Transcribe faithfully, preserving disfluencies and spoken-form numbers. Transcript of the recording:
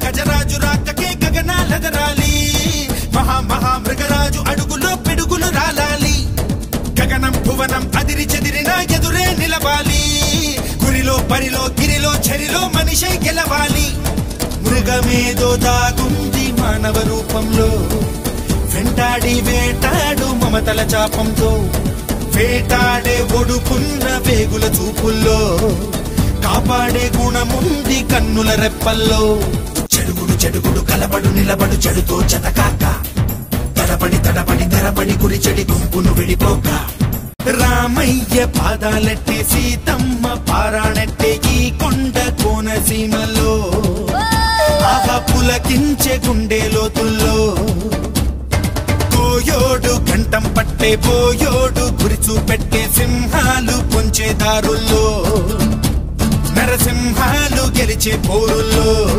గజరాజు రాకకే గగనాలదరాలి మహా మహా మృగరాజు అడుగులో పిడుగులు రాలాలి గగనం భువనం అదిరి చెదిరినా ఎదురే నిలవాలి గురిలో పరిలో గిరిలో చెరిలో మనిషై గెలవాలి మృగమేదో దాగుంది మానవ రూపంలో వెంటాడి వేటాడు మమతల చాపంతో వేటాడే ఒడుకున్న వేగుల చూపుల్లో కాపాడే గుణముంది కన్నుల రెప్పల్లో చెడుగుడు చెడుగుడు కలబడు నిలబడు చెడుతో చతకాక తడబడి తడబడి తెరబడి గురి చెడి గుంపును విడిపోక రామయ్య పాదాలెట్టే సీతమ్మ పారాణెట్టే ఈ కొండ కోనసీమలో ఆహా పులకించే గుండె లోతుల్లో కోయోడు కంఠం పట్టే పోయోడు గురిచూ పెట్టే సింహాలు పొంచే దారుల్లో నరసింహాలు గెలిచే పోరుల్లో